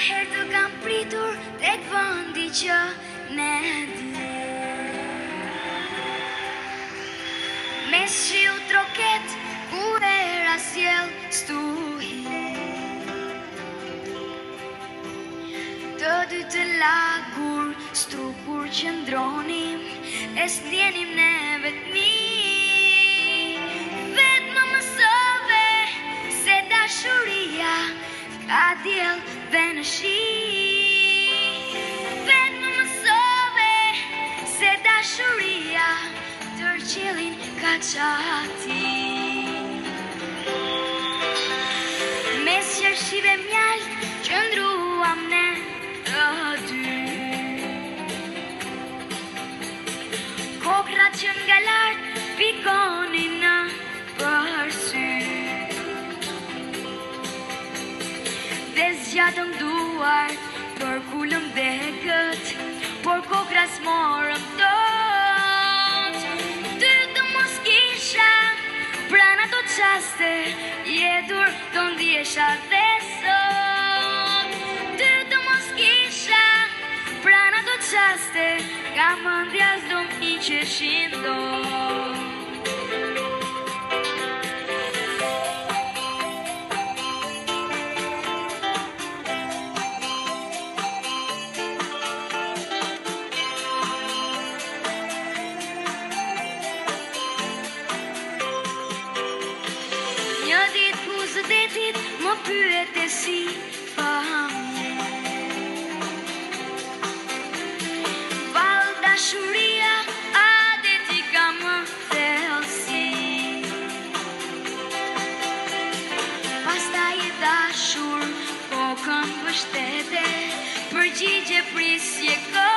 herë të kam pritur tek vendi që ne dy. Me shiu troket ku era sjell stuhi, të dy të lagur strukur që ndronim, e s'ndjenim ne vetmi. Vetë më mësove se dashuria ka diell dhe në shi. Vetë më mësove se dashuria tër qiellin ka qati. Mes qershive mjalt qëndruam ne të dy. Kokrat që nga lart pikonin në përsy, dhe zgjatëm duart për kulëm dhe gët, por kokra s'morëm dot. Ty të mos kisha pranë ato qaste, jetur të ndjesha dhe sot. Ty të mos kisha pranë ato qaste, ka mendja s'do m'hiqeshin dot. Një ditë kuzetit më pyete si famje. Val dashuria, a dhe ti ka më thellësi. Pastaj e dashur, kokën mbështete, përgjigje prisje